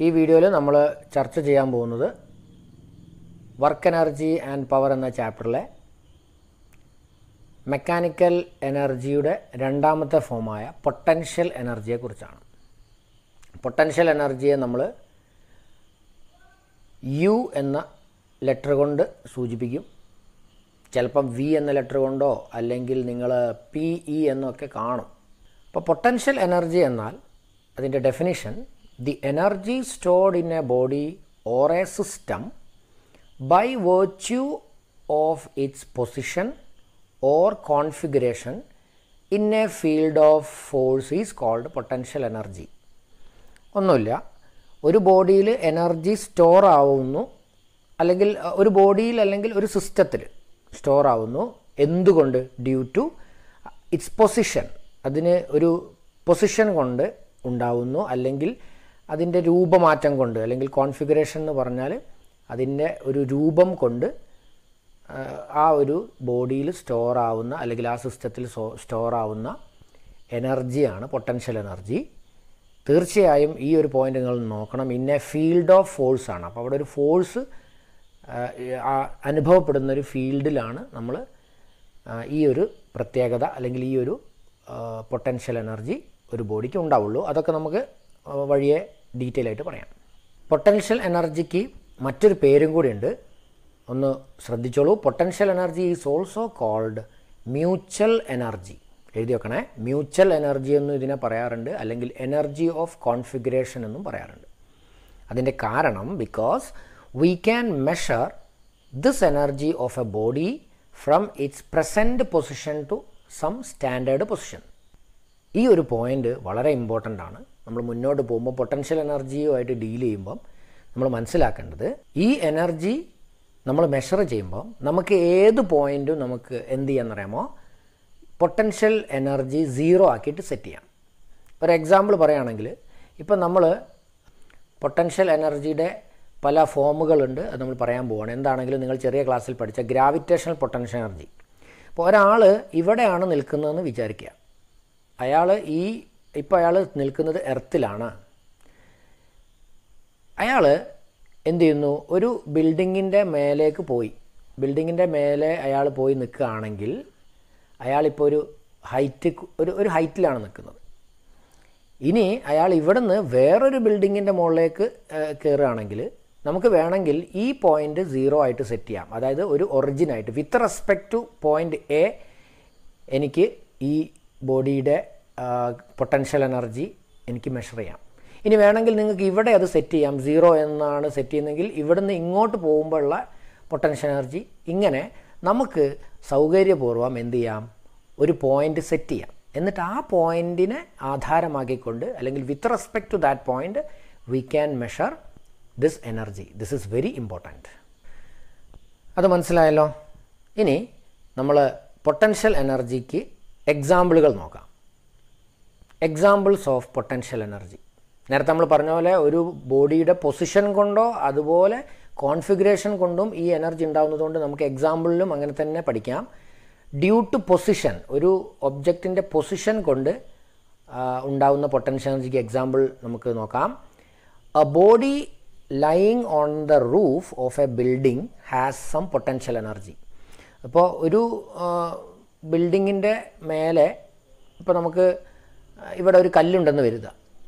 ഈ വീഡിയോയിൽ നമ്മൾ ചർച്ച ചെയ്യാൻ പോകുന്നത് വർക്ക് എനർജി ആൻഡ് പവർ എന്ന ചാപ്റ്ററിലെ മെക്കാനിക്കൽ എനർജിയുടെ രണ്ടാമത്തെ ഫോമായ പൊട്ടൻഷ്യൽ എനർജിയെക്കുറിച്ചാണ്. പൊട്ടൻഷ്യൽ എനർജിയെ നമ്മൾ യു എന്ന ലെറ്റർ കൊണ്ട് സൂചിപ്പിക്കും. ചിലപ്പം വി എന്ന ലെറ്റർ കൊണ്ടോ അല്ലെങ്കിൽ നിങ്ങൾ പി ഇ എന്നൊക്കെ കാണും. അപ്പോൾ പൊട്ടൻഷ്യൽ എനർജി എന്നാൽ അതിൻ്റെ definition the energy stored in a body or a system by virtue of its position or configuration in a field of force is called potential energy. ഒന്നുമില്ല, ഒരു ബോഡിയിൽ എനർജി സ്റ്റോർ ആവുന്നു, അല്ലെങ്കിൽ ഒരു ബോഡിയിൽ അല്ലെങ്കിൽ ഒരു സിസ്റ്റത്തിൽ സ്റ്റോർ ആവുന്നു. എന്തുകൊണ്ട്? Due to its position. അതിന് ഒരു പൊസിഷൻ കൊണ്ട് ഉണ്ടാവുന്നു, അല്ലെങ്കിൽ അതിൻ്റെ രൂപമാറ്റം കൊണ്ട്, അല്ലെങ്കിൽ കോൺഫിഗറേഷൻ എന്ന് പറഞ്ഞാൽ അതിൻ്റെ ഒരു രൂപം കൊണ്ട് ആ ഒരു ബോഡിയിൽ സ്റ്റോർ ആവുന്ന അല്ലെങ്കിൽ ആ സിസ്റ്റത്തിൽ സ്റ്റോർ ആവുന്ന എനർജിയാണ് പൊട്ടൻഷ്യൽ എനർജി. തീർച്ചയായും ഈ ഒരു പോയിൻ്റ് നിങ്ങൾ നോക്കണം. In a field of force ആണ്. അപ്പോൾ അവിടെ ഒരു ഫോഴ്സ് അനുഭവപ്പെടുന്നൊരു ഫീൽഡിലാണ് നമ്മൾ ഈ ഒരു പ്രത്യേകത അല്ലെങ്കിൽ ഈ ഒരു പൊട്ടൻഷ്യൽ എനർജി ഒരു ബോഡിക്ക് ഉണ്ടാവുള്ളൂ. അതൊക്കെ നമുക്ക് വഴിയെ ഡീറ്റെയിൽ ആയിട്ട് പറയാം. പൊട്ടൻഷ്യൽ എനർജിക്ക് മറ്റൊരു പേരും കൂടിയുണ്ട്, ഒന്ന് ശ്രദ്ധിച്ചോളൂ. Potential energy is also called mutual energy. എഴുതി വെക്കണേ. മ്യൂച്വൽ എനർജി എന്നും ഇതിനെ പറയാറുണ്ട്, അല്ലെങ്കിൽ എനർജി ഓഫ് കോൺഫിഗറേഷൻ എന്നും പറയാറുണ്ട്. അതിൻ്റെ കാരണം because we can measure this energy of a body from its present position to some standard position. ഈ ഒരു പോയിൻ്റ് വളരെ ഇമ്പോർട്ടൻ്റ് ആണ്. നമ്മൾ മുന്നോട്ട് പോകുമ്പോൾ പൊട്ടൻഷ്യൽ എനർജിയുമായിട്ട് ഡീൽ ചെയ്യുമ്പം നമ്മൾ മനസ്സിലാക്കേണ്ടത്, ഈ എനർജി നമ്മൾ മെഷർ ചെയ്യുമ്പം നമുക്ക് ഏത് പോയിൻറ്റും നമുക്ക് എന്ത് ചെയ്യാമെന്നറിയാമോ, പൊട്ടൻഷ്യൽ എനർജി സീറോ ആക്കിയിട്ട് സെറ്റ് ചെയ്യാം. ഒരു എക്സാമ്പിൾ പറയുകയാണെങ്കിൽ, ഇപ്പം നമ്മൾ പൊട്ടൻഷ്യൽ എനർജിയുടെ പല ഫോമുകളുണ്ട്, അത് നമ്മൾ പറയാൻ പോവുകയാണ്. എന്താണെങ്കിലും നിങ്ങൾ ചെറിയ ക്ലാസ്സിൽ പഠിച്ച ഗ്രാവിറ്റേഷണൽ പൊട്ടൻഷ്യൽ എനർജി. അപ്പോൾ ഒരാൾ ഇവിടെയാണ് നിൽക്കുന്നതെന്ന് വിചാരിക്കുക. ഇപ്പോൾ അയാൾ നിൽക്കുന്നത് എർത്തിലാണ്. അയാൾ എന്ത് ചെയ്യുന്നു, ഒരു ബിൽഡിങ്ങിൻ്റെ മേലേക്ക് പോയി. ബിൽഡിങ്ങിൻ്റെ മേലെ അയാൾ പോയി നിൽക്കുകയാണെങ്കിൽ അയാളിപ്പോൾ ഒരു ഹൈറ്റിലാണ് നിൽക്കുന്നത്. ഇനി അയാൾ ഇവിടുന്ന് വേറൊരു ബിൽഡിങ്ങിൻ്റെ മുകളിലേക്ക് കയറുകയാണെങ്കിൽ നമുക്ക് വേണമെങ്കിൽ ഈ പോയിൻ്റ് സീറോ ആയിട്ട് സെറ്റ് ചെയ്യാം. അതായത് ഒരു ഒറിജിനായിട്ട് with respect to point A എനിക്ക് ഈ ബോഡിയുടെ പൊട്ടൻഷ്യൽ എനർജി എനിക്ക് മെഷർ ചെയ്യാം. ഇനി വേണമെങ്കിൽ നിങ്ങൾക്ക് ഇവിടെ അത് സെറ്റ് ചെയ്യാം. സീറോ എന്നാണ് സെറ്റ് ചെയ്യുന്നതെങ്കിൽ ഇവിടുന്ന് ഇങ്ങോട്ട് പോകുമ്പോഴുള്ള പൊട്ടൻഷ്യൽ എനർജി. ഇങ്ങനെ നമുക്ക് സൗകര്യപൂർവ്വം എന്ത് ചെയ്യാം, ഒരു പോയിൻ്റ് സെറ്റ് ചെയ്യാം. എന്നിട്ട് ആ പോയിൻറ്റിനെ ആധാരമാക്കിക്കൊണ്ട്, അല്ലെങ്കിൽ with respect to that point we can measure this energy. This is very important. അത് മനസ്സിലായല്ലോ. ഇനി നമ്മൾ പൊട്ടൻഷ്യൽ എനർജിക്ക് എക്സാമ്പിളുകൾ നോക്കാം. Examples of potential energy. നേരത്തെ നമ്മൾ പറഞ്ഞ പോലെ ഒരു ബോഡിയുടെ പൊസിഷൻ കൊണ്ടോ അതുപോലെ കോൺഫിഗറേഷൻ കൊണ്ടും ഈ എനർജി ഉണ്ടാകുന്നതുകൊണ്ട് നമുക്ക് എക്സാമ്പിളിലും അങ്ങനെ തന്നെ പഠിക്കാം. ഡ്യൂ ടു പൊസിഷൻ, ഒരു ഒബ്ജക്റ്റിൻ്റെ പൊസിഷൻ കൊണ്ട് ഉണ്ടാകുന്ന പൊട്ടൻഷ്യൽ എനർജിക്ക് എക്സാമ്പിൾ നമുക്ക് നോക്കാം. A body lying on the roof of a building has some potential energy. അപ്പോൾ ഒരു ബിൽഡിങ്ങിൻ്റെ മേലെ ഇപ്പോൾ നമുക്ക് ഇവിടെ ഒരു കല്ലുണ്ടെന്ന് കരുതുക.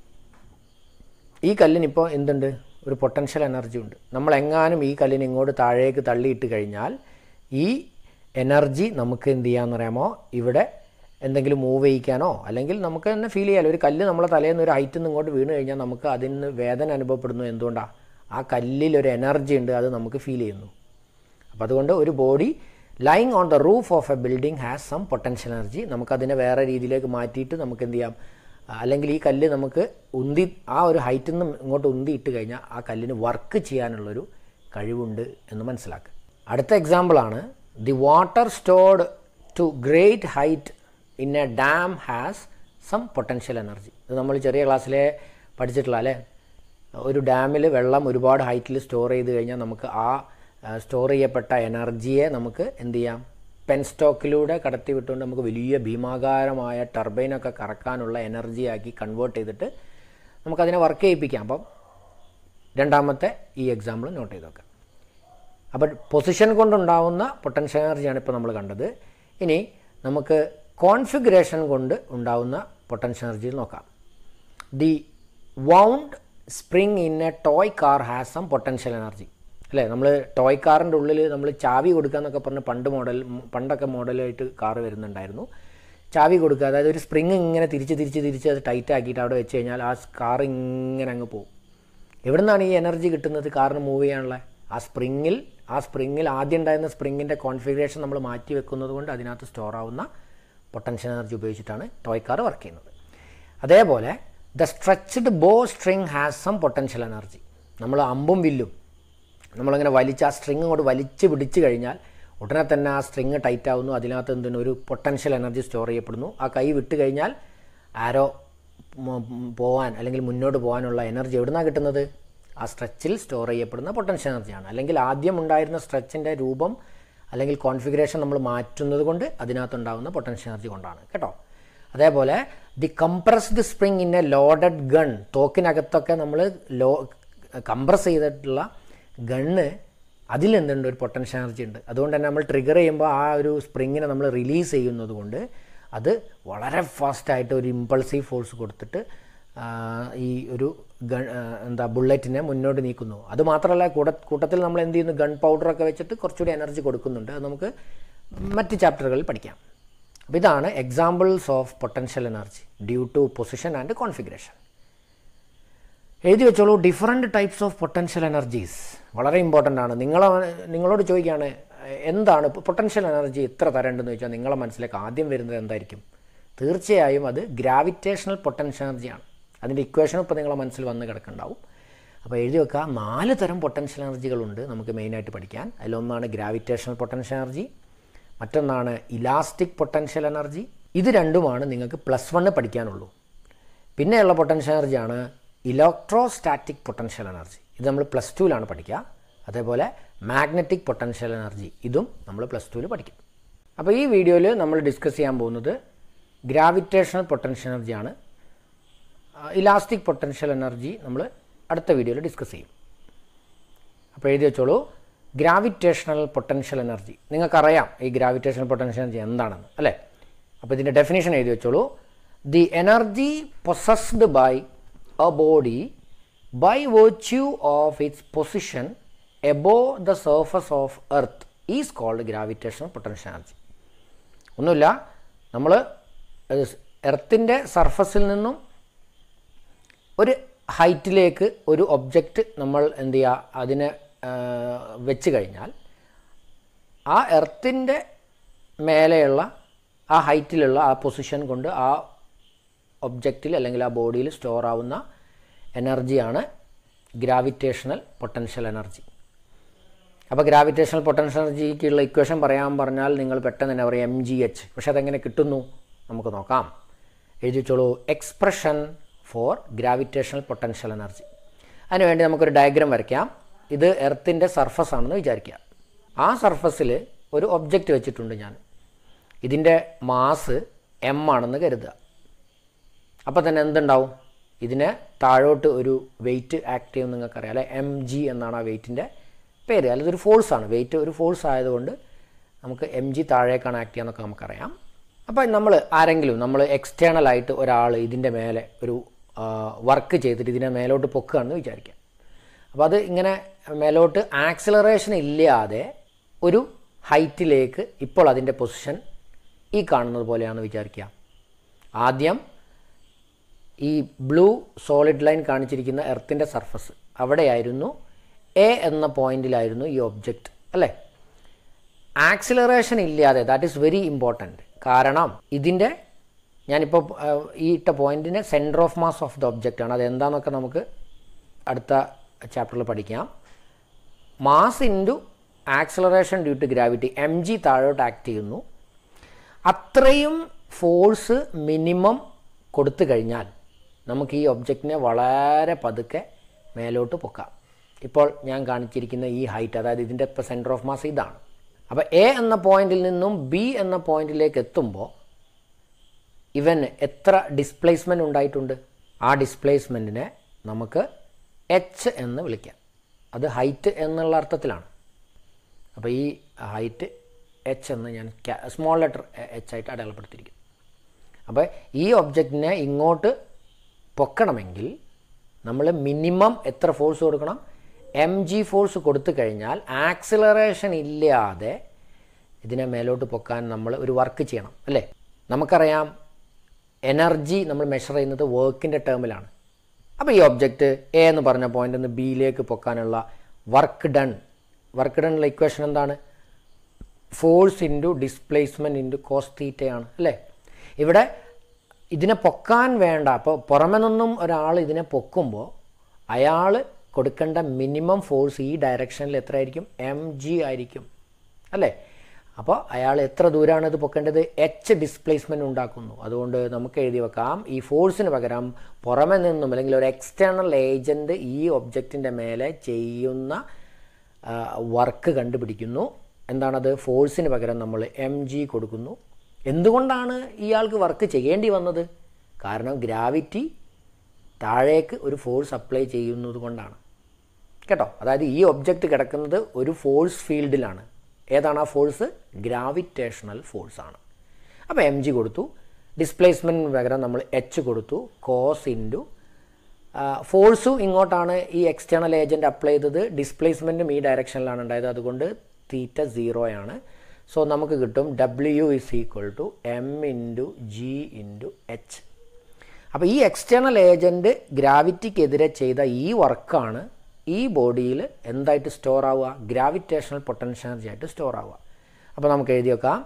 ഈ കല്ലിനിപ്പോൾ എന്തുണ്ട്, ഒരു പൊട്ടൻഷ്യൽ എനർജി ഉണ്ട്. നമ്മളെങ്ങാനും ഈ കല്ലിന് ഇങ്ങോട്ട് താഴേക്ക് തള്ളിയിട്ട് കഴിഞ്ഞാൽ ഈ എനർജി നമുക്ക് എന്ത് ചെയ്യാമെന്ന് പറയാമോ, ഇവിടെ എന്തെങ്കിലും മൂവ് ചെയ്യിക്കാനോ അല്ലെങ്കിൽ നമുക്ക് തന്നെ ഫീൽ ചെയ്യാമല്ലോ. ഒരു കല്ല് നമ്മളെ തലയിൽ നിന്ന് ഒരു ഹൈറ്റിൽ നിന്ന് ഇങ്ങോട്ട് വീണ് കഴിഞ്ഞാൽ നമുക്ക് അതിന് വേദന അനുഭവപ്പെടുന്നു. എന്തുകൊണ്ടാണ്? ആ കല്ലിലൊരു എനർജി ഉണ്ട്, അത് നമുക്ക് ഫീൽ ചെയ്യുന്നു. അപ്പോൾ അതുകൊണ്ട് ഒരു body lying on the roof of a building has some potential energy. നമുക്കതിനെ വേറെ രീതിയിലേക്ക് മാറ്റിയിട്ട് നമുക്ക് എന്ത് ചെയ്യാം, അല്ലെങ്കിൽ ഈ കല്ല് നമുക്ക് ആ ഒരു ഹൈറ്റിൽ നിന്ന് ഇങ്ങോട്ട് ഉന്തിയിട്ട് കഴിഞ്ഞാൽ ആ കല്ലിന് വർക്ക് ചെയ്യാനുള്ളൊരു കഴിവുണ്ട് എന്ന് മനസ്സിലാക്കുക. അടുത്ത എക്സാമ്പിളാണ് the water stored to great height in a dam has some potential energy. ഇത് നമ്മൾ ചെറിയ ക്ലാസ്സിലെ പഠിച്ചിട്ടുള്ള അല്ലേ. ഒരു ഡാമിൽ വെള്ളം ഒരുപാട് ഹൈറ്റിൽ സ്റ്റോർ ചെയ്ത് കഴിഞ്ഞാൽ നമുക്ക് ആ സ്റ്റോർ ചെയ്യപ്പെട്ട എനർജിയെ നമുക്ക് എന്ത് ചെയ്യാം, പെൻ സ്റ്റോക്കിലൂടെ കടത്തി വിട്ടുകൊണ്ട് നമുക്ക് വലിയ ഭീമാകാരമായ ടർബൈനൊക്കെ കറക്കാനുള്ള എനർജിയാക്കി കൺവേർട്ട് ചെയ്തിട്ട് നമുക്കതിനെ വർക്ക് ചെയ്യിപ്പിക്കാം. അപ്പം രണ്ടാമത്തെ ഈ എക്സാമ്പിൾ നോട്ട് ചെയ്ത് വെക്കാം. അപ്പോൾ പൊസിഷൻ കൊണ്ടുണ്ടാവുന്ന പൊട്ടൻഷ്യൽ എനർജിയാണ് ഇപ്പോൾ നമ്മൾ കണ്ടത്. ഇനി നമുക്ക് കോൺഫിഗറേഷൻ കൊണ്ട് ഉണ്ടാവുന്ന പൊട്ടൻഷ്യൽ എനർജി നോക്കാം. The wound spring in a toy car has some potential energy. അല്ലേ, നമ്മൾ ടോയ് കാറിൻ്റെ ഉള്ളിൽ നമ്മൾ ചാവി കൊടുക്കുക എന്നൊക്കെ പറഞ്ഞ് പണ്ടൊക്കെ മോഡലായിട്ട് കാറ് വരുന്നുണ്ടായിരുന്നു. ചാവി കൊടുക്കുക, അതായത് ഒരു സ്പ്രിങ് ഇങ്ങനെ തിരിച്ച് അത് ടൈറ്റ് ആക്കിയിട്ട് അവിടെ വെച്ച് കഴിഞ്ഞാൽ ആ കാർ ഇങ്ങനെ അങ്ങ് പോകും. എവിടെ നിന്നാണ് ഈ എനർജി കിട്ടുന്നത് കാറിന് മൂവ് ചെയ്യാനുള്ള? ആ സ്പ്രിങ്ങിൽ ആദ്യം ഉണ്ടായിരുന്ന സ്പ്രിങ്ങിൻ്റെ കോൺഫിഗറേഷൻ നമ്മൾ മാറ്റി വെക്കുന്നത് കൊണ്ട് അതിനകത്ത് സ്റ്റോർ ആവുന്ന പൊട്ടൻഷ്യൽ എനർജി ഉപയോഗിച്ചിട്ടാണ് ടോയ് കാർ വർക്ക് ചെയ്യുന്നത്. അതേപോലെ the stretched bow string has some potential energy. നമ്മൾ അമ്പും വില്ലും നമ്മളിങ്ങനെ ആ സ്ട്രിങ് അങ്ങോട്ട് വലിച്ച് പിടിച്ച് കഴിഞ്ഞാൽ ഉടനെ തന്നെ ആ സ്ട്രിങ് ടൈറ്റ് ആവുന്നു. അതിനകത്ത് എന്തിനും ഒരു പൊട്ടൻഷ്യൽ എനർജി സ്റ്റോർ ചെയ്യപ്പെടുന്നു. ആ കൈ വിട്ട് കഴിഞ്ഞാൽ ആരോ പോകാൻ അല്ലെങ്കിൽ മുന്നോട്ട് പോകാനുള്ള എനർജി എവിടെ നിന്നാണ് കിട്ടുന്നത്? ആ സ്ട്രെച്ചിൽ സ്റ്റോർ ചെയ്യപ്പെടുന്ന പൊട്ടൻഷ്യൽ എനർജിയാണ്. അല്ലെങ്കിൽ ആദ്യം ഉണ്ടായിരുന്ന സ്ട്രെച്ചിൻ്റെ രൂപം അല്ലെങ്കിൽ കോൺഫിഗറേഷൻ നമ്മൾ മാറ്റുന്നത് കൊണ്ട് അതിനകത്തുണ്ടാകുന്ന പൊട്ടൻഷ്യൽ എനർജി കൊണ്ടാണ് കേട്ടോ. അതേപോലെ the compressed spring in a loaded gun. തോക്കിനകത്തൊക്കെ നമ്മൾ കംപ്രസ് ചെയ്തിട്ടുള്ള ഗണ്ണ് അതിലെന്തുണ്ട്? ഒരു പൊട്ടൻഷ്യൽ എനർജി ഉണ്ട്. അതുകൊണ്ട് തന്നെ നമ്മൾ ട്രിഗർ ചെയ്യുമ്പോൾ ആ ഒരു സ്പ്രിങ്ങിനെ നമ്മൾ റിലീസ് ചെയ്യുന്നത് കൊണ്ട് അത് വളരെ ഫാസ്റ്റായിട്ട് ഒരു ഇമ്പൾസീവ് ഫോഴ്സ് കൊടുത്തിട്ട് ഈ ഒരു ബുള്ളറ്റിനെ മുന്നോട്ട് നീക്കുന്നു. അതുമാത്രമല്ല കൂട്ടത്തിൽ നമ്മൾ എന്ത് ചെയ്യുന്നു? ഗൺ പൗഡറൊക്കെ വെച്ചിട്ട് കുറച്ചുകൂടി എനർജി കൊടുക്കുന്നുണ്ട്. അത് നമുക്ക് മറ്റ് ചാപ്റ്ററുകളിൽ പഠിക്കാം. അപ്പോൾ ഇതാണ് examples of potential energy due to position and configuration. എഴുതി വെച്ചോളൂ. Different types of potential energies വളരെ ഇമ്പോർട്ടൻ്റ് ആണ്. നിങ്ങളോട് ചോദിക്കുകയാണ് എന്താണ് പൊട്ടൻഷ്യൽ എനർജി എത്ര തരം ഉണ്ടെന്ന് ചോദിച്ചാൽ നിങ്ങളെ മനസ്സിലേക്ക് ആദ്യം വരുന്നത് എന്തായിരിക്കും? തീർച്ചയായും അത് ഗ്രാവിറ്റേഷണൽ പൊട്ടൻഷ്യൽ എനർജിയാണ്. അതിൻ്റെ ഇക്വേഷൻ ഇപ്പോൾ നിങ്ങളെ മനസ്സിൽ വന്ന് കിടക്കുന്നുണ്ടാവും. അപ്പോൾ എഴുതി വെക്കുക. 4 തരം പൊട്ടൻഷ്യൽ എനർജികളുണ്ട് നമുക്ക് മെയിനായിട്ട് പഠിക്കാൻ. അതിലൊന്നാണ് ഗ്രാവിറ്റേഷണൽ പൊട്ടൻഷ്യൽ എനർജി, മറ്റൊന്നാണ് ഇലാസ്റ്റിക് പൊട്ടൻഷ്യൽ എനർജി. ഇത് രണ്ടുമാണ് നിങ്ങൾക്ക് +1 പഠിക്കാനുള്ളൂ. പിന്നെയുള്ള പൊട്ടൻഷ്യൽ എനർജിയാണ് ഇലക്ട്രോസ്റ്റാറ്റിക് പൊട്ടൻഷ്യൽ എനർജി. ഇത് നമ്മൾ +2ലാണ് പഠിക്കുക. അതേപോലെ മാഗ്നറ്റിക് പൊട്ടൻഷ്യൽ എനർജി, ഇതും നമ്മൾ +2ൽ പഠിക്കും. അപ്പോൾ ഈ വീഡിയോയിൽ നമ്മൾ ഡിസ്കസ് ചെയ്യാൻ പോകുന്നത് ഗ്രാവിറ്റേഷണൽ പൊട്ടൻഷ്യൽ എനർജിയാണ്. ഇലാസ്റ്റിക് പൊട്ടൻഷ്യൽ എനർജി നമ്മൾ അടുത്ത വീഡിയോയിൽ ഡിസ്കസ് ചെയ്യും. അപ്പോൾ എഴുതി വെച്ചോളൂ. ഗ്രാവിറ്റേഷണൽ പൊട്ടൻഷ്യൽ എനർജി നിങ്ങൾക്കറിയാം ഈ ഗ്രാവിറ്റേഷണൽ പൊട്ടൻഷ്യൽ എനർജി എന്താണെന്ന് അല്ലേ? അപ്പോൾ ഇതിൻ്റെ ഡെഫിനേഷൻ എഴുതി വെച്ചോളൂ. The energy possessed by a body by virtue of its position above the surface of earth is called gravitational potential energy. ഒന്നുമില്ല, നമ്മൾ എർത്തിൻ്റെ സർഫസിൽ നിന്നും ഒരു ഹൈറ്റിലേക്ക് ഒരു ഒബ്ജക്റ്റ് നമ്മൾ എന്ത് ചെയ്യുക, അതിനെ വെച്ച് കഴിഞ്ഞാൽ ആ എർത്തിൻ്റെ മേലെയുള്ള ആ ഹൈറ്റിലുള്ള ആ പൊസിഷൻ കൊണ്ട് ആ ഒബ്ജക്റ്റിൽ അല്ലെങ്കിൽ ആ ബോഡിയിൽ സ്റ്റോർ ആവുന്ന എനർജിയാണ് ഗ്രാവിറ്റേഷണൽ പൊട്ടൻഷ്യൽ എനർജി. അപ്പോൾ ഗ്രാവിറ്റേഷണൽ പൊട്ടൻഷ്യൽ എനർജിക്കുള്ള ഇക്വേഷൻ പറഞ്ഞാൽ നിങ്ങൾ പെട്ടെന്ന് തന്നെ പറയും mgh. പക്ഷെ അതെങ്ങനെ കിട്ടുന്നു നമുക്ക് നോക്കാം. എഴുതി വെച്ചോളൂ. Expression for gravitational potential energy. അതിനുവേണ്ടി നമുക്കൊരു ഡയഗ്രാം വരയ്ക്കാം. ഇത് എർത്തിൻ്റെ സർഫസ് ആണെന്ന് വിചാരിക്കുക. ആ സർഫസിൽ ഒരു ഒബ്ജക്റ്റ് വെച്ചിട്ടുണ്ട് ഞാൻ. ഇതിൻ്റെ മാസ് m ആണെന്ന് കരുതുക. അപ്പോൾ തന്നെ എന്തുണ്ടാവും? ഇതിനെ താഴോട്ട് ഒരു വെയിറ്റ് ആക്ട് ചെയ്യും. നിങ്ങൾക്കറിയാം അല്ലെ, mg എന്നാണ് ആ വെയിറ്റിൻ്റെ പേര്. അല്ലെങ്കിൽ ഒരു ഫോഴ്സാണ്. വെയിറ്റ് ഒരു ഫോഴ്സ് ആയതുകൊണ്ട് നമുക്ക് mg താഴേക്കാണ് ആക്ട് ചെയ്യാന്നൊക്കെ നമുക്കറിയാം. അപ്പോൾ നമ്മൾ എക്സ്റ്റേണലായിട്ട് ഒരാൾ ഇതിൻ്റെ മേലെ ഒരു വർക്ക് ചെയ്തിട്ട് ഇതിനെ മേലോട്ട് പൊക്കുകയാണെന്ന് വിചാരിക്കാം. അപ്പോൾ അത് ഇങ്ങനെ മേലോട്ട് ആക്സിലറേഷൻ ഇല്ലാതെ ഒരു ഹൈറ്റിലേക്ക് ഇപ്പോൾ അതിൻ്റെ പൊസിഷൻ ഈ കാണുന്നത് പോലെയാണെന്ന് വിചാരിക്കുക. ആദ്യം ഈ ബ്ലൂ സോളിഡ് ലൈൻ കാണിച്ചിരിക്കുന്ന എർത്തിൻ്റെ സർഫസ് അവിടെയായിരുന്നു, എ എന്ന പോയിന്റിലായിരുന്നു ഈ ഒബ്ജക്റ്റ് അല്ലേ? ആക്സിലറേഷൻ ഇല്ലാതെ, ദാറ്റ് ഈസ് വെരി ഇമ്പോർട്ടൻറ്റ്. കാരണം ഇതിൻ്റെ ഞാനിപ്പോൾ ഈ ഇട്ട പോയിന്റിന് centre of mass of the object ആണ്. അതെന്താണെന്നൊക്കെ നമുക്ക് അടുത്ത ചാപ്റ്ററിൽ പഠിക്കാം. Mass into acceleration due to gravity, mg താഴോട്ട് ആക്ട് ചെയ്യുന്നു. അത്രയും ഫോഴ്സ് മിനിമം കൊടുത്തു കഴിഞ്ഞാൽ നമുക്ക് ഈ ഒബ്ജക്റ്റിനെ വളരെ പതുക്കെ മേലോട്ട് പൊക്കാം. ഇപ്പോൾ ഞാൻ കാണിച്ചിരിക്കുന്ന ഈ ഹൈറ്റ്, അതായത് ഇതിൻ്റെ ഇപ്പോൾ സെൻറ്റർ ഓഫ് മാസ് ഇതാണ്. അപ്പോൾ എ എന്ന പോയിന്റിൽ നിന്നും ബി എന്ന പോയിന്റിലേക്ക് എത്തുമ്പോൾ ഇവൻ എത്ര ഡിസ്പ്ലേസ്മെൻറ്റ് ഉണ്ടായിട്ടുണ്ട്? ആ ഡിസ്പ്ലേസ്മെൻറ്റിനെ നമുക്ക് എച്ച് എന്ന് വിളിക്കാം. അത് ഹൈറ്റ് എന്നുള്ള അർത്ഥത്തിലാണ്. അപ്പോൾ ഈ ഹൈറ്റ് എച്ച് എന്ന് ഞാൻ സ്മോൾ ലെറ്റർ എച്ച് ആയിട്ട് അടയാളപ്പെടുത്തിയിരിക്കുന്നു. അപ്പോൾ ഈ ഒബ്ജക്റ്റിനെ ഇങ്ങോട്ട് പൊക്കണമെങ്കിൽ നമ്മൾ മിനിമം എത്ര ഫോഴ്സ് കൊടുക്കണം? mg ഫോഴ്സ് കൊടുത്തു കഴിഞ്ഞാൽ ആക്സിലറേഷൻ ഇല്ലാതെ ഇതിനെ മേലോട്ട് പൊക്കാൻ നമ്മൾ ഒരു വർക്ക് ചെയ്യണം, അല്ലേ? നമുക്കറിയാം എനർജി നമ്മൾ മെഷർ ചെയ്യുന്നത് വർക്കിൻ്റെ ടേമിലാണ്. അപ്പോൾ ഈ ഒബ്ജക്റ്റ് എ എന്ന് പറഞ്ഞ പോയിൻ്റിൽ നിന്ന് ബിയിലേക്ക് പൊക്കാനുള്ള വർക്ക് ഡണ്ണുള്ള ഇക്വേഷൻ എന്താണ്? Force into displacement into cos തീറ്റയാണ്, അല്ലേ? ഇവിടെ ഇതിനെ പൊക്കാൻ വേണ്ട, അപ്പോൾ പുറമെ നിന്നും ഒരാൾ ഇതിനെ പൊക്കുമ്പോൾ അയാൾ കൊടുക്കേണ്ട മിനിമം ഫോഴ്സ് ഈ ഡയറക്ഷനിൽ എത്രയായിരിക്കും? mg ആയിരിക്കും, അല്ലേ? അപ്പോൾ അയാൾ എത്ര ദൂരമാണ് ഇത് പൊക്കേണ്ടത്? എച്ച് ഡിസ്പ്ലേസ്മെൻറ്റ് ഉണ്ടാക്കുന്നു. അതുകൊണ്ട് നമുക്ക് എഴുതി വെക്കാം, ഈ ഫോഴ്സിന് പകരം പുറമെ നിന്നും അല്ലെങ്കിൽ ഒരു എക്സ്റ്റേണൽ ഏജൻറ്റ് ഈ ഒബ്ജക്റ്റിൻ്റെ മേലെ ചെയ്യുന്ന വർക്ക് കണ്ടുപിടിക്കുന്നു. എന്താണത്? ഫോഴ്സിന് പകരം നമ്മൾ mg കൊടുക്കുന്നു. എന്തുകൊണ്ടാണ് ഇയാൾക്ക് വർക്ക് ചെയ്യേണ്ടി വന്നത്? കാരണം ഗ്രാവിറ്റി താഴേക്ക് ഒരു ഫോഴ്സ് അപ്ലൈ ചെയ്യുന്നത് കൊണ്ടാണ്, കേട്ടോ. അതായത് ഈ ഒബ്ജക്റ്റ് കിടക്കുന്നത് ഒരു ഫോഴ്സ് ഫീൽഡിലാണ്. ഏതാണ് ആ ഫോഴ്സ്? ഗ്രാവിറ്റേഷണൽ ഫോഴ്സാണ്. അപ്പോൾ mg കൊടുത്തു. ഡിസ്പ്ലേസ്മെൻറ്റിന് പകരം നമ്മൾ h കൊടുത്തു. കോസ് ഇൻറ്റു ഫോഴ്സും ഇങ്ങോട്ടാണ് ഈ എക്സ്റ്റേണൽ ഏജൻറ്റ് അപ്ലൈ ചെയ്തത്. ഡിസ്പ്ലേസ്മെൻറ്റും ഈ ഡയറക്ഷനിലാണ് ഉണ്ടായത്. അതുകൊണ്ട് തീറ്റ 0 ആണ്. സോ നമുക്ക് കിട്ടും W = m × g × h. അപ്പോൾ ഈ എക്സ്റ്റേണൽ ഏജൻറ്റ് ഗ്രാവിറ്റിക്കെതിരെ ചെയ്ത ഈ വർക്കാണ് ഈ ബോഡിയിൽ എന്തായിട്ട് സ്റ്റോർ ആവുക? ഗ്രാവിറ്റേഷണൽ പൊട്ടൻഷ്യൽ എനർജി ആയിട്ട് സ്റ്റോർ ആവുക. അപ്പോൾ നമുക്ക് എഴുതി വെക്കാം,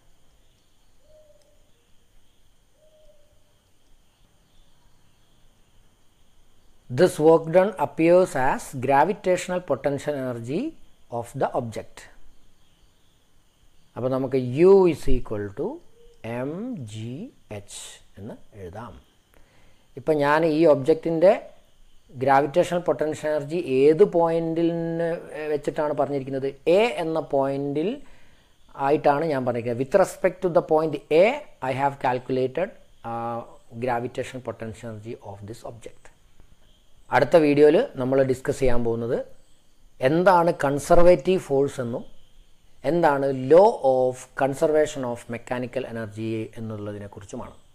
this work done appears as gravitational potential energy of the object. അപ്പോൾ നമുക്ക് U = mgh എന്ന് എഴുതാം. ഇപ്പം ഞാൻ ഈ ഒബ്ജക്റ്റിൻ്റെ ഗ്രാവിറ്റേഷണൽ പൊട്ടൻഷ്യൽ എനർജി ഏത് പോയിന്റിൽ വെച്ചിട്ടാണ് പറഞ്ഞിരിക്കുന്നത്? എ എന്ന പോയിന്റിൽ ആയിട്ടാണ് ഞാൻ പറഞ്ഞിരിക്കുന്നത്. With respect to the point A I have calculated gravitational potential energy of this object. അടുത്ത വീഡിയോയിൽ നമ്മൾ ഡിസ്കസ് ചെയ്യാൻ പോകുന്നത് എന്താണ് കൺസർവേറ്റീവ് ഫോഴ്സ് എന്നും എന്താണ് law of conservation of mechanical energy എന്നുള്ളതിനെക്കുറിച്ചുമാണ്.